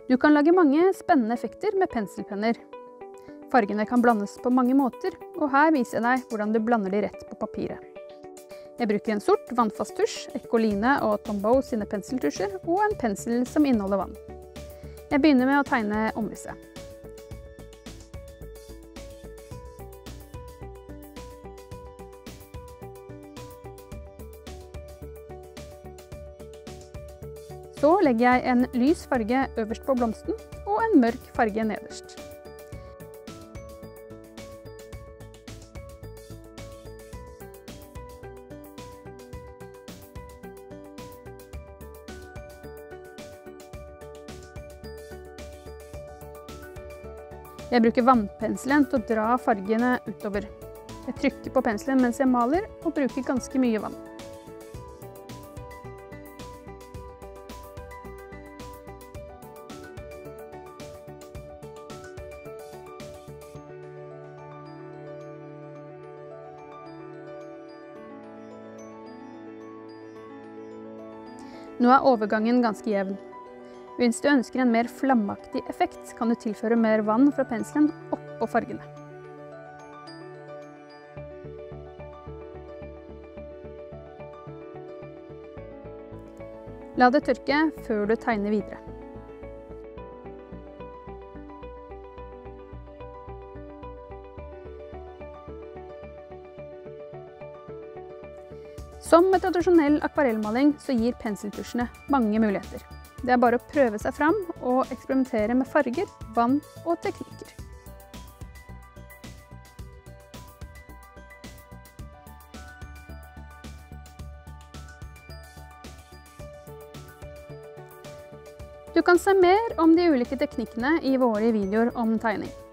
Du kan lage mange spennende effekter med penselpenner. Fargene kan blandes på mange måter, og her viser jeg deg hvordan du blander de rett på papiret. Jeg bruker en sort vannfast tusj, Ecoline og Tombow sine penseltusjer, og en pensel som inneholder vann. Jeg begynner med å tegne omrisset. Så legger jeg en lys farge øverst på blomsten, og en mørk farge nederst. Jeg bruker vannpenselen til å dra fargene utover. Jeg trykker på penselen mens jeg maler, og bruker ganske mye vann. Nå er overgangen ganske jevn. Hvis du ønsker en mer flammeaktig effekt, kan du tilføre mer vann fra penselen oppå fargene. La det tørke før du tegner videre. Som med tradisjonell akvarellmaling så gir penseltusjene mange muligheter. Det er bare å prøve seg fram og eksperimentere med farger, vann og teknikker. Du kan se mer om de ulike teknikkene i våre videoer om tegning.